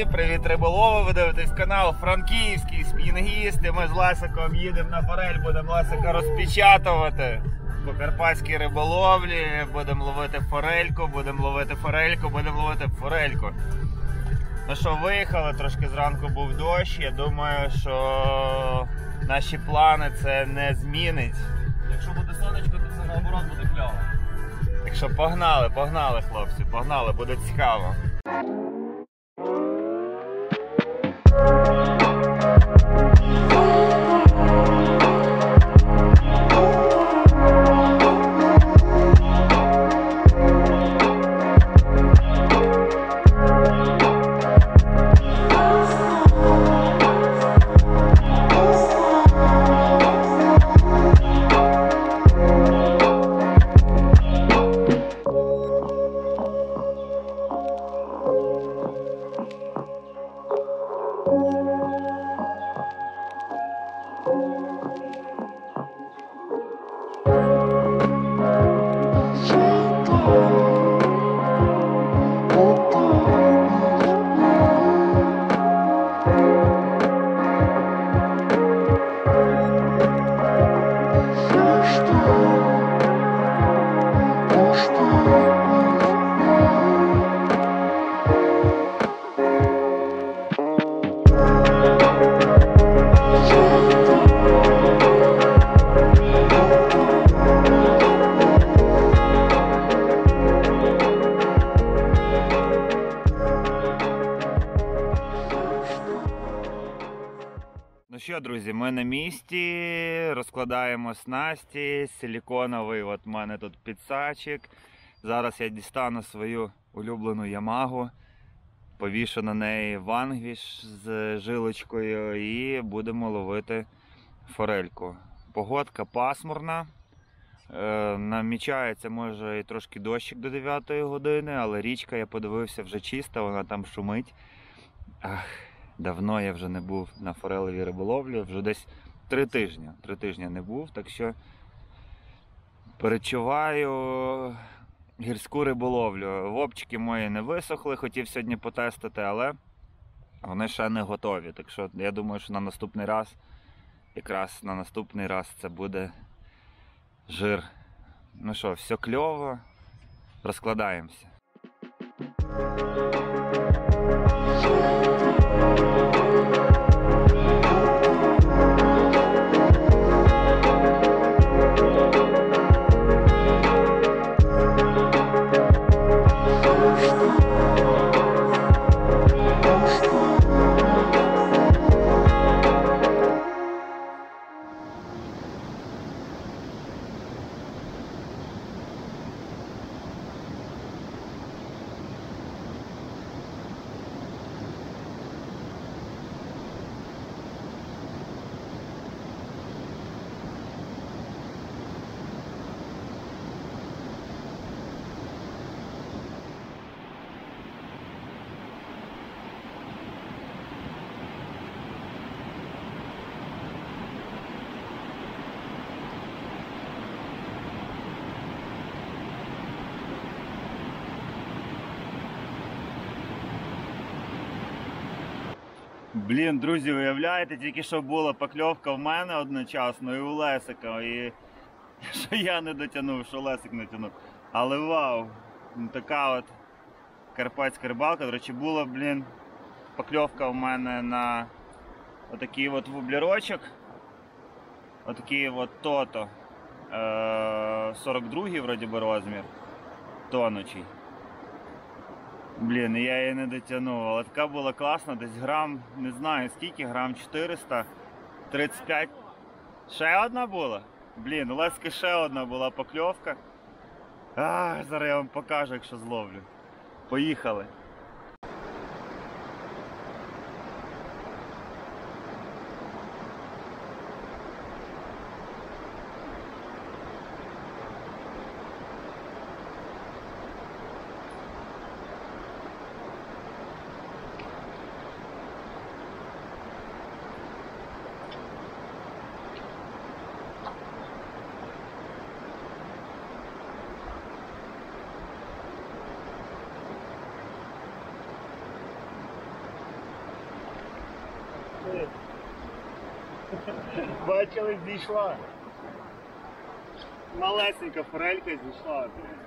друзі! Привіт, риболови! Ви дивитесь канал Франківський спінгісти. Ми з Лесиком їдемо на форель, будемо Лесика розпечатувати по карпатській риболовлі. Будемо ловити форельку, будемо ловити форельку, будемо ловити форельку. Ну що, виїхали, трошки зранку був дощ. Я думаю, що наші плани це не змінить. Якщо буде сонечко, то це наоборот буде кльово. Так що погнали, хлопці, погнали, буде цікаво. Ну що, друзі, ми на місці, розкладаємо снасті, силіконовий от в мене тут підсачик. Зараз я дістану свою улюблену Ямагу, повішу на неї вангвіш з жилочкою і будемо ловити форельку. Погодка пасмурна, намічається може і трошки дощик до 9 години, але річка, я подивився, вже чиста, вона там шумить. Давно я вже не був на форелевій риболовлі, вже десь 3 тижні не був, так що перечуваю гірську риболовлю. Вовчики мої не висохли, хотів сьогодні потестити, але вони ще не готові. Так що я думаю, що на наступний раз, якраз на наступний раз це буде жир. Ну що, все кльово, розкладаємося. Блін, друзі, уявляєте, тільки що була покльовка в мене одночасно і у Лесика, і що я не дотягнув, що Лесик не тягнув. Але вау, така от карпатська рибалка. До речі, була, блін, покльовка в мене на отакий от вублерочок, отакий от тото, 42-й вроді би розмір, тонучий. Блін, я її не дотягнув, але така була класна, десь грам, не знаю скільки, грам 400, 35. Ще одна була? Блін, у Лески ще одна була покльовка. Зараз я вам покажу, якщо зловлю. Поїхали. Бачили, зійшла. Малесенька форелька зійшла.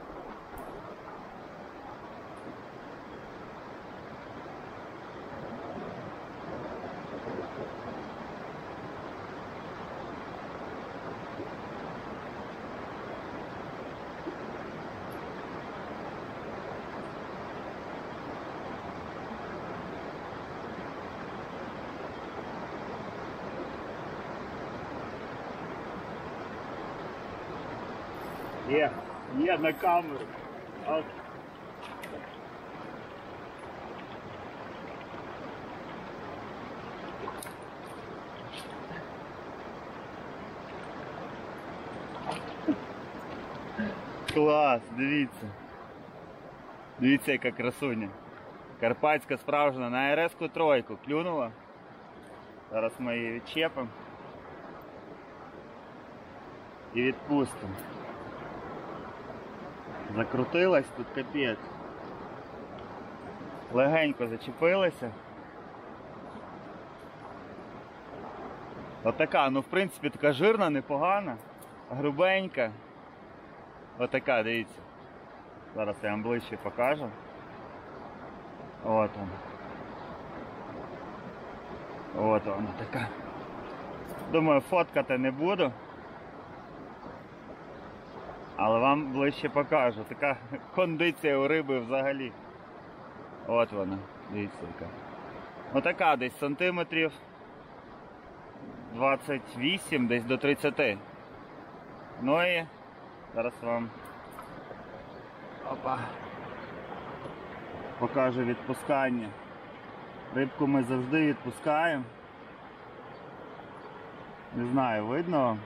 Є на камеру. Клас, дивіться. Дивіться, яка красуня. Карпатська справжня, на РС-ку тройку клюнула. Зараз ми її відчепимо і відпустимо. Закрутилась тут капець. Легенько зачепилася. Отака, ну в принципі така жирна, непогана, грубенька. Отака, дивіться. Зараз я вам ближче покажу. От вона. От вона така. Думаю, фоткати не буду. Але вам ближче покажу. Така кондиція у риби взагалі. От вона, дивіться яка. Отака десь сантиметрів 28, десь до 30. Ну і зараз вам покажу відпускання. Рибку ми завжди відпускаємо. Не знаю, видно вам?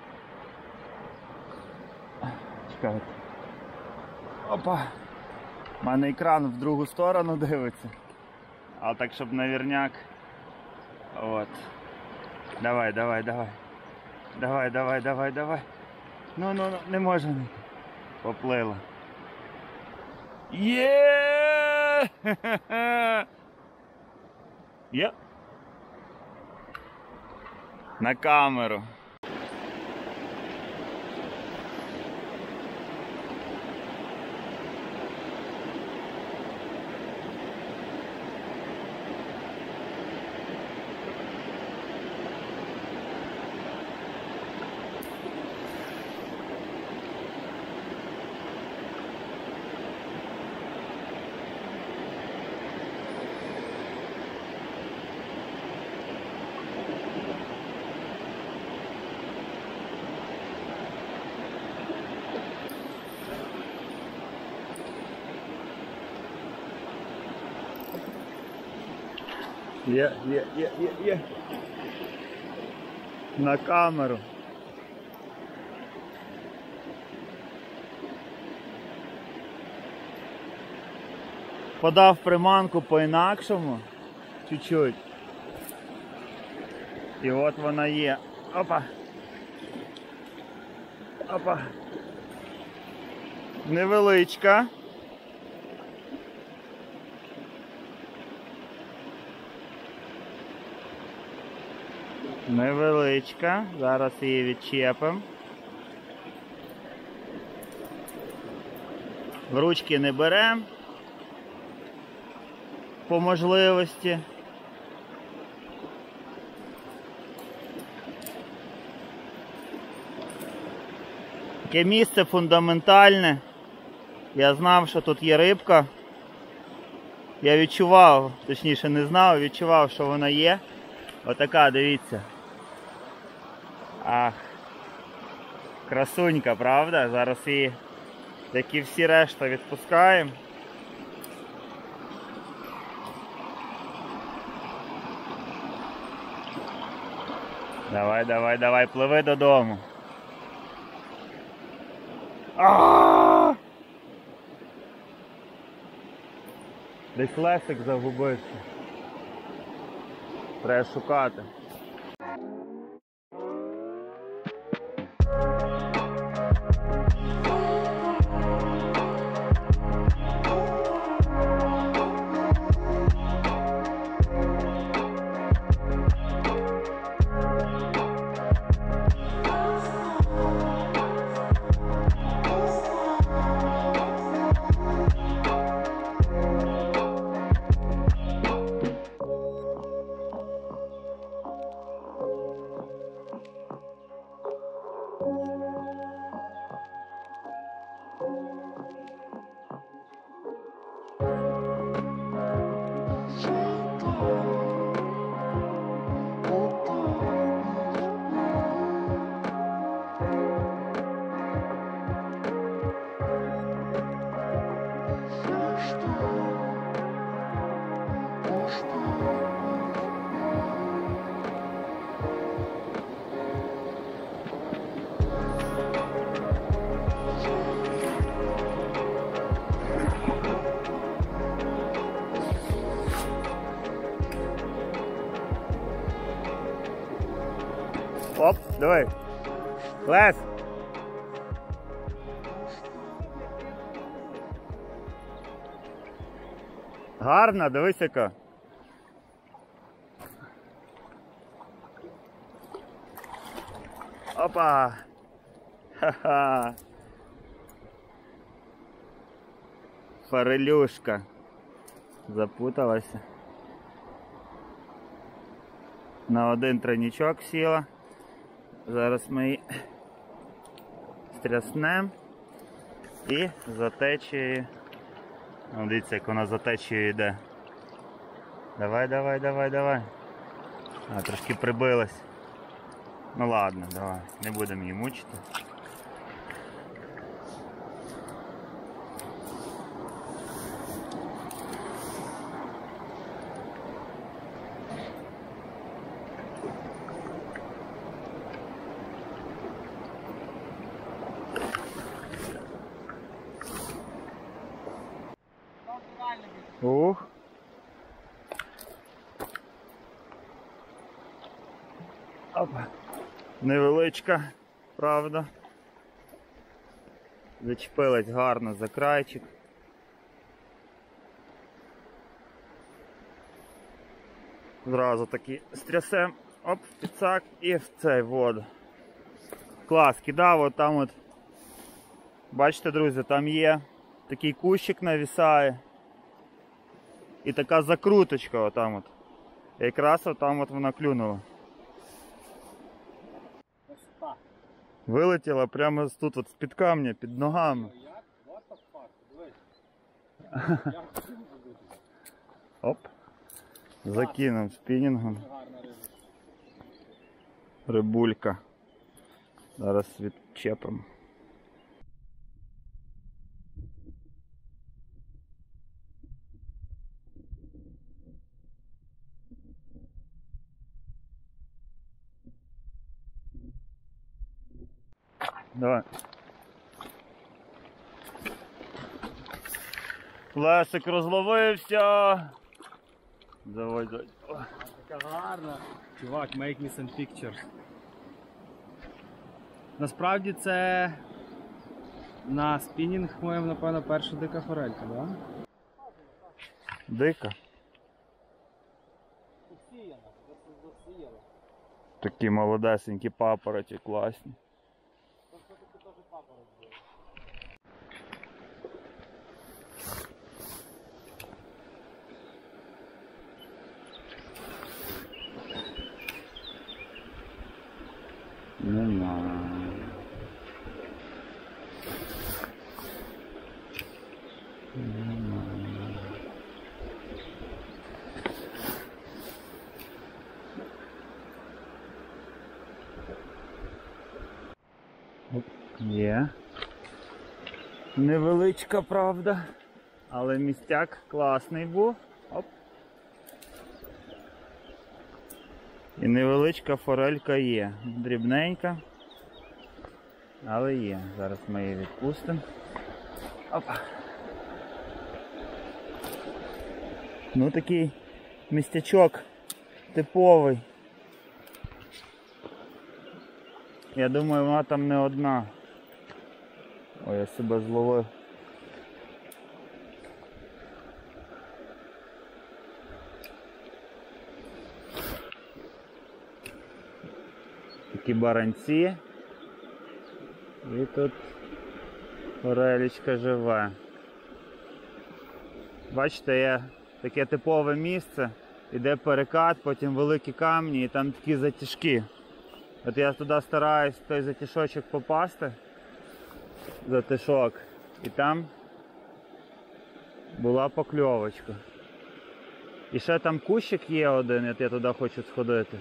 Чекайте. Опа! У мене екран в другу сторону дивиться. А так, щоб навірняк. От. Давай, давай, давай. Давай, давай, давай, давай. Ну, не може. Поплила. Є! Є. На камеру. Є. На камеру. Подав приманку по-інакшому. Чуть-чуть. І от вона є. Опа. Опа. Невеличка. Невеличка, зараз її відчепимо. В ручки не беремо по можливості. Таке місце фундаментальне. Я знав, що тут є рибка. Я відчував, точніше не знав, відчував, що вона є. Отака, дивіться. Ах, красунька, правда? Зараз її, як і всі решта, відпускаємо. Давай, давай, давай, пливи додому. Десь лесик загубився. Треба шукати. Оп, давай. Лес. Гарна, дивись яка. Опа. Ха-ха. Форелюшка. Запуталася. На один тройничок сіла. Зараз ми її стряснемо і за течією. Дивіться, як вона за течією йде. Давай, давай, давай, давай. А, трошки прибилась. Ну ладно, давай, не будемо її мучити. Ух. Опа. Невеличка, правда. Зачепилась гарно за крайчик. Зразу таки стрясем, оп, підсак і в цей воду. Клас, кидав, от там от. Бачите, друзі, там є такий кущик навісає. І така закруточка отам от. Якраз отам от вона клюнула. Вилетіла прямо тут от з-під камня, під ногами. Оп. Закинув спінінгом. Рибулька. Зараз відчепимо. Давай. Лесик розловився. Давай, давай. Така гарна. Чувак, make me some pictures. Насправді це на спінінг моєму, напевно, перша дика форелька, так? Да? Дика. Засіяна. Такі молодесенькі папороті, класні. Нема. Є. Невеличка, правда, але містяк класний був. Оп. І невеличка форелька є. Дрібненька, але є. Зараз ми її відпустимо. Опа. Ну такий містячок типовий. Я думаю, вона там не одна. Ой, я себе зловив. Такі баранці. І тут форелечка живе. Бачите, є таке типове місце, іде перекат, потім великі камні і там такі затяжки. От я туди стараюсь в той затяжочок попасти, затишок, і там була покльовочка. І ще там кущик є один, от я туди хочу сходити.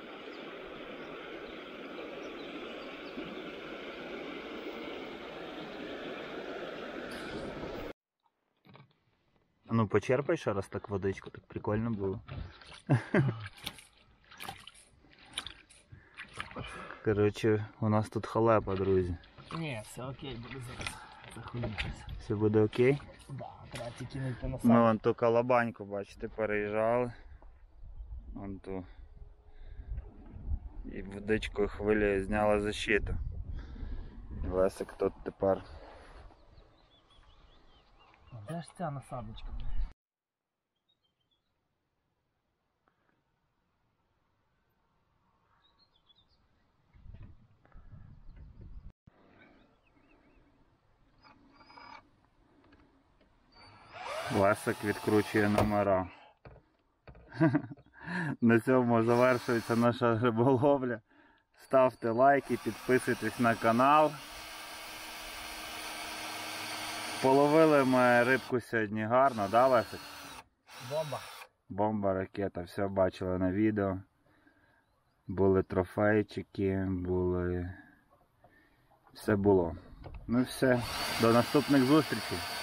Ну почерпай ще раз так водичку, так прикольно було. Коротше, у нас тут халепа, друзі. Ні, все окей, буде зараз захолітися. Все буде окей? Да, треба тільки не по носам. Ми вон ту калабаньку, бачите, переїжджали. Вон ту. І водичкою хвилею зняла защиту. Лесик тут тепер. Де ж ця насадочка? Лесик відкручує номера. На цьому завершується наша риболовля. Ставте лайки, підписуйтесь на канал. Половили ми рибку сьогодні гарно, да, Лесик? Бомба. Бомба, ракета, все бачили на відео. Були трофейчики, були... Все було. Ну все, до наступних зустрічей.